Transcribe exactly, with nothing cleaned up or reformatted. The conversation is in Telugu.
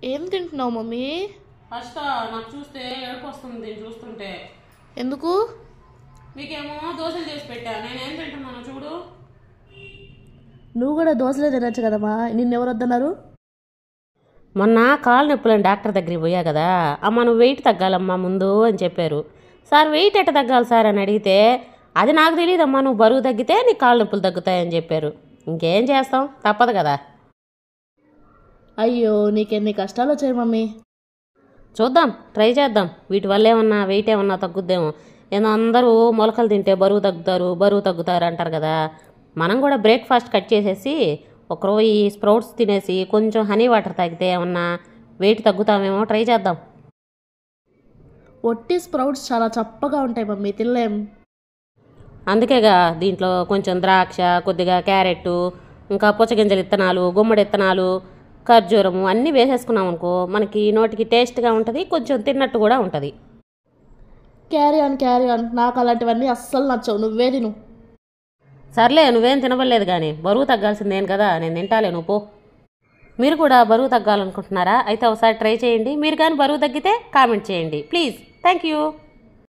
ఏం తింటున్నావు మమ్మీ? ఫస్ట్ నాకు చూస్తే ఏడుపు వస్తుంది దీన్ని చూస్తుంటే. ఎందుకు? మీకేమో దోశలు చేసి పెట్టా, నేనేం తింటున్నాను చూడు. నువ్వు కూడా దోశలే తినచ్చు కదమ్మా, నిన్నెవరు వద్దన్నారు? మొన్న కాళ్ళు నొప్పులని డాక్టర్ దగ్గరికి పోయా కదా, అమ్మ నువ్వు వెయిట్ తగ్గాలమ్మా ముందు అని చెప్పారు. సార్ వెయిట్ ఎట్ట తగ్గాలి సార్ అని అడిగితే, అది నాకు తెలియదమ్మా, నువ్వు బరువు తగ్గితే నీ కాళ్ళు నొప్పులు తగ్గుతాయని చెప్పారు. ఇంకేం చేస్తాం, తప్పదు కదా. అయ్యో నీకెన్ని కష్టాలు వచ్చాయి మమ్మీ. చూద్దాం, ట్రై చేద్దాం, వీటి వల్ల ఏమన్నా వెయిట్ ఏమన్నా తగ్గుద్దేమో. ఏదో అందరూ మొలకలు తింటే బరువు తగ్గుతారు బరువు తగ్గుతారు అంటారు కదా, మనం కూడా బ్రేక్ఫాస్ట్ కట్ చేసేసి ఒకరోజు ఈ స్ప్రౌట్స్ తినేసి కొంచెం హనీ వాటర్ తాగితే ఏమన్నా వెయిట్ తగ్గుతామేమో, ట్రై చేద్దాం. ఒట్టి స్ప్రౌట్స్ చాలా చప్పగా ఉంటాయి మమ్మీ, తినలేం. అందుకేగా దీంట్లో కొంచెం ద్రాక్ష, కొద్దిగా క్యారెట్, ఇంకా పుచ్చగింజల విత్తనాలు, గుమ్మడి విత్తనాలు, ఖర్జూరము అన్నీ వేసేసుకున్నాం అనుకో, మనకి నోటికి టేస్ట్గా ఉంటుంది, కొంచెం తిన్నట్టు కూడా ఉంటుంది. క్యారీ ఆన్ క్యారీ ఆన్, నాకు అలాంటివన్నీ అస్సలు నచ్చవు, నువ్వే తిను. సర్లే నువ్వేం తినవలేదు కానీ బరువు తగ్గాల్సిందేం కదా, నేను తింటాలే, నువ్వు పో. మీరు కూడా బరువు తగ్గాలనుకుంటున్నారా? అయితే ఒకసారి ట్రై చేయండి. మీరు కానీ బరువు తగ్గితే కామెంట్ చేయండి ప్లీజ్. Thank you.